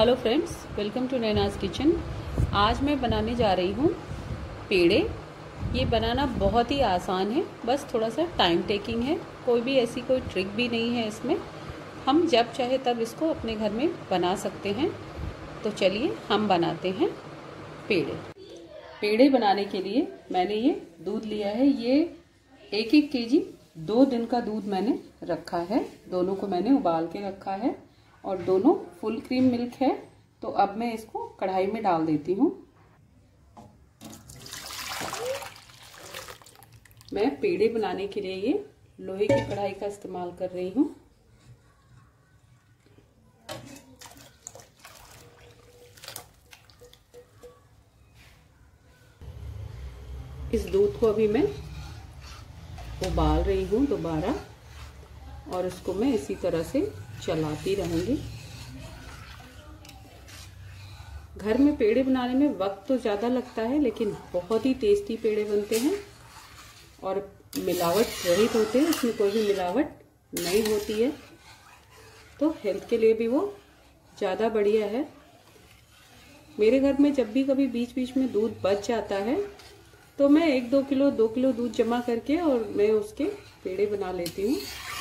Hello friends, welcome to Naina's kitchen. आज मैं बनाने जा रही हूँ पेड़े। ये बनाना बहुत ही आसान है, बस थोड़ा सा टाइम टेकिंग है। कोई भी ऐसी कोई ट्रिक भी नहीं है इसमें। हम जब चाहे तब इसको अपने घर में बना सकते हैं। तो चलिए हम बनाते हैं पेड़े। पेड़े बनाने के लिए मैंने ये दूध लिया है। ये 1-1 केजी 2 दिन का दूध मैंने रखा है। दोनों को मैंने उबाल के रखा है और दोनों फुल क्रीम मिल्क है। तो अब मैं इसको कढ़ाई में डाल देती हूँ। मैं पेड़े बनाने के लिए ये लोहे की कढ़ाई का इस्तेमाल कर रही हूँ। इस दूध को अभी मैं उबाल रही हूँ दोबारा, और इसको मैं इसी तरह से चलाती रहूंगी। घर में पेड़े बनाने में वक्त तो ज़्यादा लगता है, लेकिन बहुत ही टेस्टी पेड़े बनते हैं और मिलावट रहित होते हैं। इसमें कोई भी मिलावट नहीं होती है, तो हेल्थ के लिए भी वो ज़्यादा बढ़िया है। मेरे घर में जब भी कभी बीच बीच में दूध बच जाता है तो मैं 1-2 किलो 2 किलो दूध जमा करके और मैं उसके पेड़े बना लेती हूँ।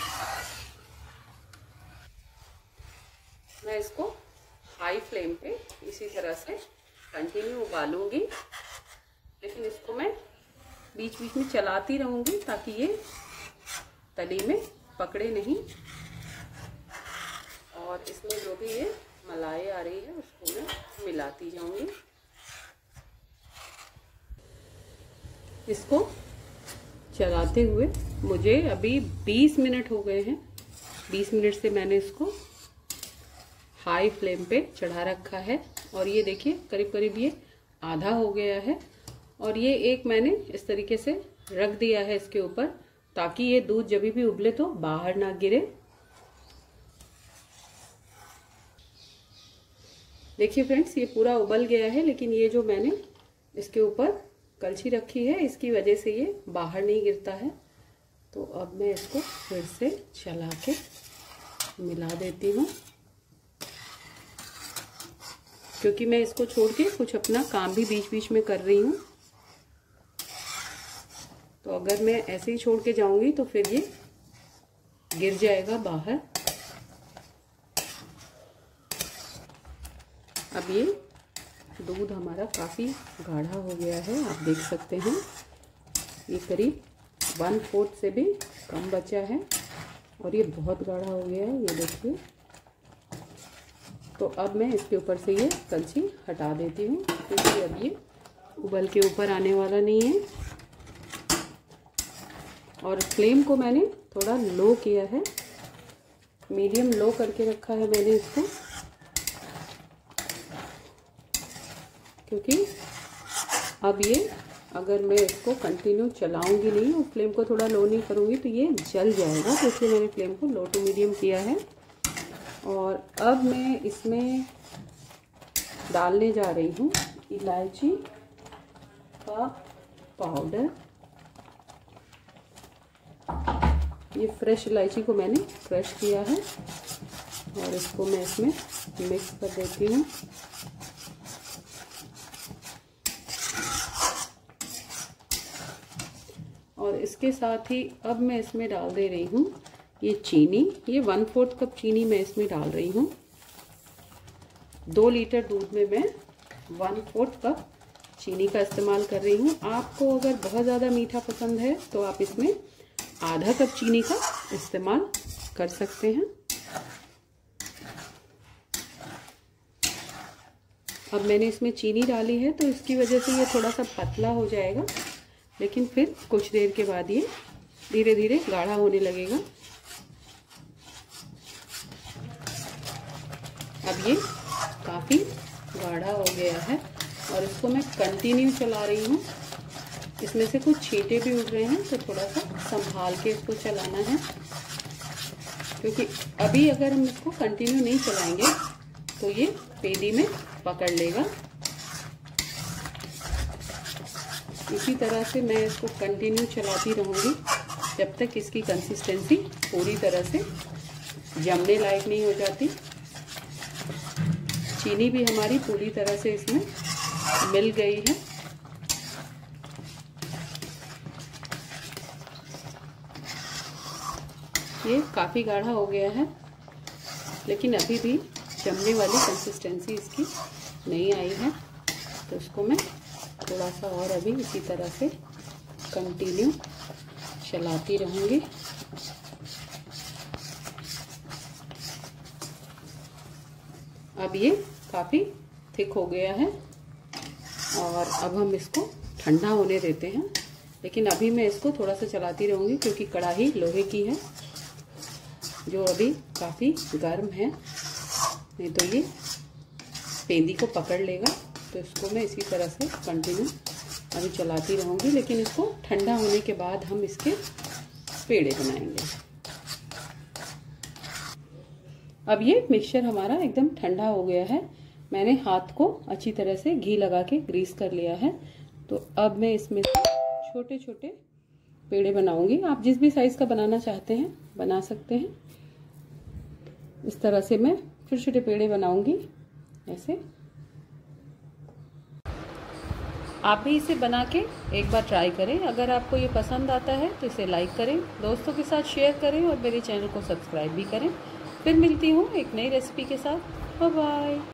मैं इसको हाई फ्लेम पे इसी तरह से कंटिन्यू उबालूंगी, लेकिन इसको मैं बीच बीच में चलाती रहूंगी ताकि ये तली में पकड़े नहीं। और इसमें जो भी ये मलाई आ रही है उसको मैं मिलाती जाऊंगी। इसको चलाते हुए मुझे अभी 20 मिनट हो गए हैं। 20 मिनट से मैंने इसको हाई फ्लेम पे चढ़ा रखा है और ये देखिए करीब करीब ये आधा हो गया है। और ये एक मैंने इस तरीके से रख दिया है इसके ऊपर, ताकि ये दूध जब भी उबले तो बाहर ना गिरे। देखिए फ्रेंड्स, ये पूरा उबल गया है, लेकिन ये जो मैंने इसके ऊपर कलछी रखी है इसकी वजह से ये बाहर नहीं गिरता है। तो अब मैं इसको फिर से चला के मिला देती हूँ, क्योंकि मैं इसको छोड़ के कुछ अपना काम भी बीच बीच में कर रही हूँ। तो अगर मैं ऐसे ही छोड़ के जाऊंगी तो फिर ये गिर जाएगा बाहर। अब ये दूध हमारा काफ़ी गाढ़ा हो गया है, आप देख सकते हैं। ये करीब 1/4 से भी कम बचा है और ये बहुत गाढ़ा हो गया है, ये देखिए। तो अब मैं इसके ऊपर से ये कलछी हटा देती हूँ, क्योंकि अब ये उबल के ऊपर आने वाला नहीं है। और फ्लेम को मैंने थोड़ा लो किया है, मीडियम लो करके रखा है मैंने इसको, क्योंकि अब ये अगर मैं इसको कंटिन्यू चलाऊंगी नहीं और फ्लेम को थोड़ा लो नहीं करूँगी तो ये जल जाएगा। तो इसलिए मैंने फ्लेम को लो टू मीडियम किया है। और अब मैं इसमें डालने जा रही हूँ इलायची का पाउडर। ये फ्रेश इलायची को मैंने क्रश किया है और इसको मैं इसमें मिक्स कर देती हूँ। और इसके साथ ही अब मैं इसमें डाल दे रही हूँ ये चीनी। ये 1/4 कप चीनी मैं इसमें डाल रही हूँ। 2 लीटर दूध में मैं 1/4 कप चीनी का इस्तेमाल कर रही हूँ। आपको अगर बहुत ज़्यादा मीठा पसंद है तो आप इसमें आधा कप चीनी का इस्तेमाल कर सकते हैं। अब मैंने इसमें चीनी डाली है तो इसकी वजह से ये थोड़ा सा पतला हो जाएगा, लेकिन फिर कुछ देर के बाद ये धीरे धीरे गाढ़ा होने लगेगा। अब ये काफ़ी गाढ़ा हो गया है और इसको मैं कंटिन्यू चला रही हूँ। इसमें से कुछ छींटे भी उड़ रहे हैं, तो थोड़ा सा संभाल के इसको चलाना है, क्योंकि अभी अगर हम इसको कंटिन्यू नहीं चलाएंगे तो ये पेड़ी में पकड़ लेगा। इसी तरह से मैं इसको कंटिन्यू चलाती रहूँगी जब तक इसकी कंसिस्टेंसी पूरी तरह से जमने लायक नहीं हो जाती। चीनी भी हमारी पूरी तरह से इसमें मिल गई है। ये काफ़ी गाढ़ा हो गया है, लेकिन अभी भी जमने वाली कंसिस्टेंसी इसकी नहीं आई है, तो इसको मैं थोड़ा सा और अभी इसी तरह से कंटिन्यू चलाती रहूँगी। अब ये काफ़ी थिक हो गया है और अब हम इसको ठंडा होने देते हैं। लेकिन अभी मैं इसको थोड़ा सा चलाती रहूँगी क्योंकि कढ़ाई लोहे की है जो अभी काफ़ी गर्म है, नहीं तो ये पेंदी को पकड़ लेगा। तो इसको मैं इसी तरह से कंटिन्यू अभी चलाती रहूँगी, लेकिन इसको ठंडा होने के बाद हम इसके पेड़े बनाएंगे। अब ये मिक्सचर हमारा एकदम ठंडा हो गया है। मैंने हाथ को अच्छी तरह से घी लगा के ग्रीस कर लिया है। तो अब मैं इसमें से छोटे छोटे पेड़े बनाऊंगी। आप जिस भी साइज का बनाना चाहते हैं बना सकते हैं। इस तरह से मैं छोटे छोटे पेड़े बनाऊंगी ऐसे। आप भी इसे बना के एक बार ट्राई करें। अगर आपको ये पसंद आता है तो इसे लाइक करें, दोस्तों के साथ शेयर करें और मेरे चैनल को सब्सक्राइब भी करें। फिर मिलती हूँ एक नई रेसिपी के साथ। Bye bye.